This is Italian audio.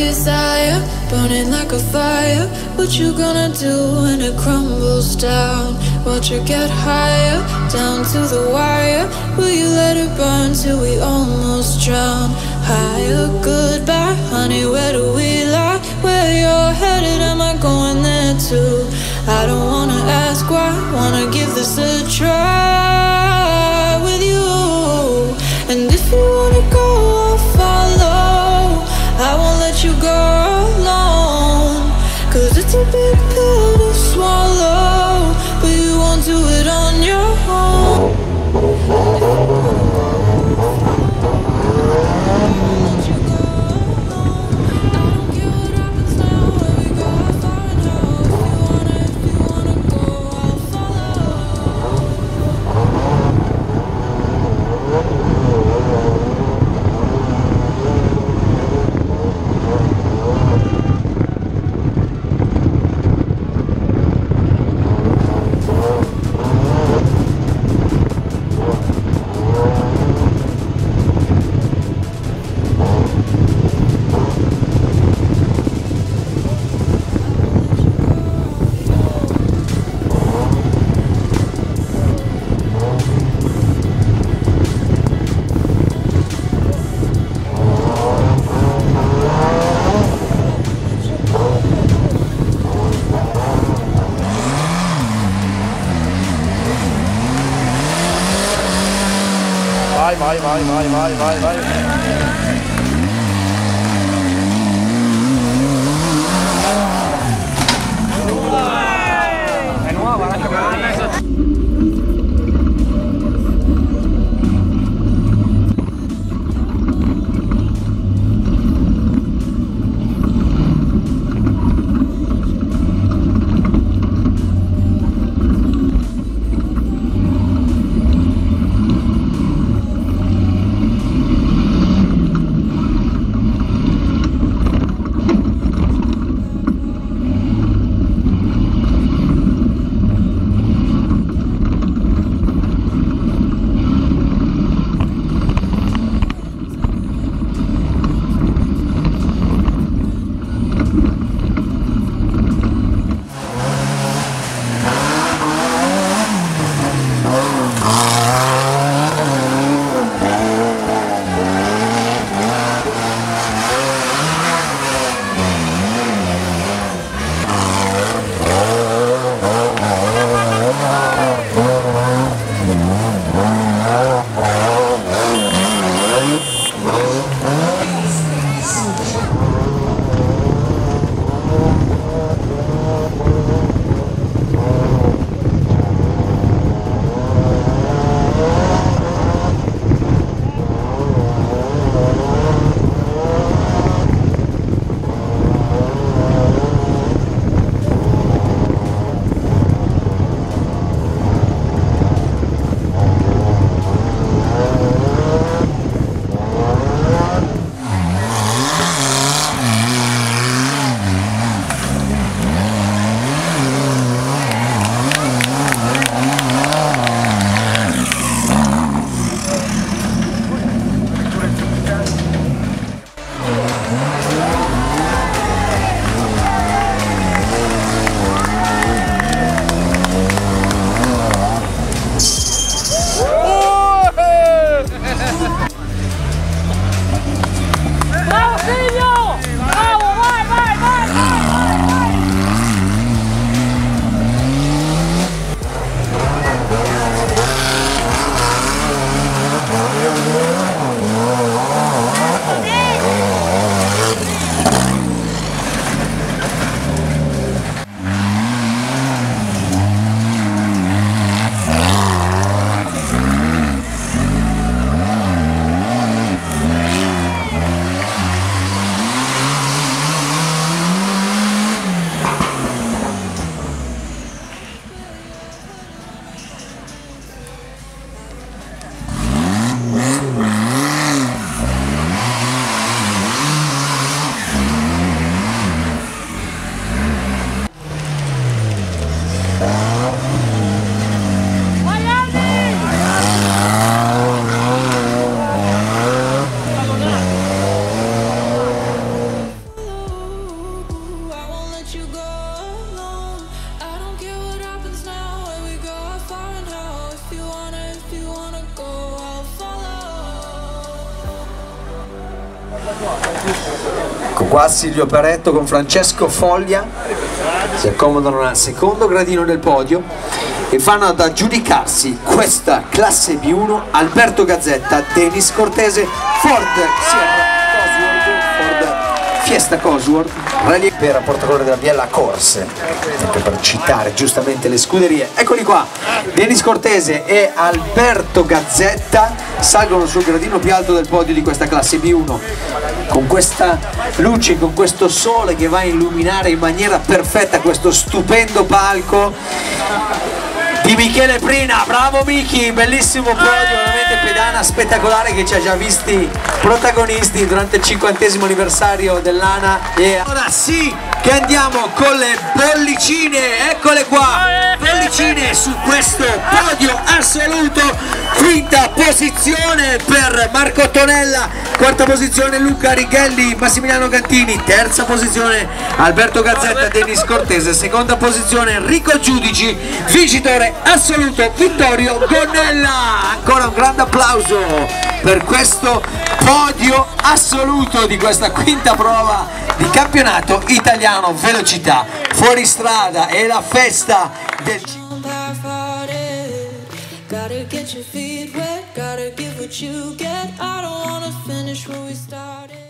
desire, burning like a fire. What you gonna do when it crumbles down? Watch it get higher, down to the wire. Will you let it burn till we almost drown? Higher, goodbye, honey, where do we lie? Where you're headed, am I going there too? I don't wanna ask why, wanna give this a try with you. And if you wanna go, I'll follow. I won't let you go alone, 'cause it's a big pill to swallow, but you won't do it on your own. Vai. È nuova, lascia perdere. qua Silvio Peretto con Francesco Foglia, si accomodano al secondo gradino del podio e fanno ad aggiudicarsi questa classe B1 Alberto Gazzetta, Denis Cortese, Ford Sierra Cosworth, Ford Fiesta Cosworth, Rally per portacolore della Biella Corse, anche per citare giustamente le scuderie. Eccoli qua, Denis Cortese e Alberto Gazzetta salgono sul gradino più alto del podio di questa classe B1 con questa luce, con questo sole che va a illuminare in maniera perfetta questo stupendo palco di Michele Prina. Bravo Miki, bellissimo podio, veramente pedana spettacolare che ci ha già visti protagonisti durante il 50° anniversario dell'ANA. E ora sì che andiamo con le bollicine, eccole qua, bollicine su questo podio assoluto. Quinta posizione per Marco Tonella, quarta posizione Luca Righelli, Massimiliano Cantini, terza posizione Alberto Gazzetta, Denis Cortese, seconda posizione Enrico Giudici, vincitore assoluto Vittorio Gonnella. Ancora un grande applauso per questo podio assoluto di questa quinta prova di campionato italiano velocità fuoristrada e la festa del Gotta get your feet wet, gotta give what you get. I don't wanna finish where we started.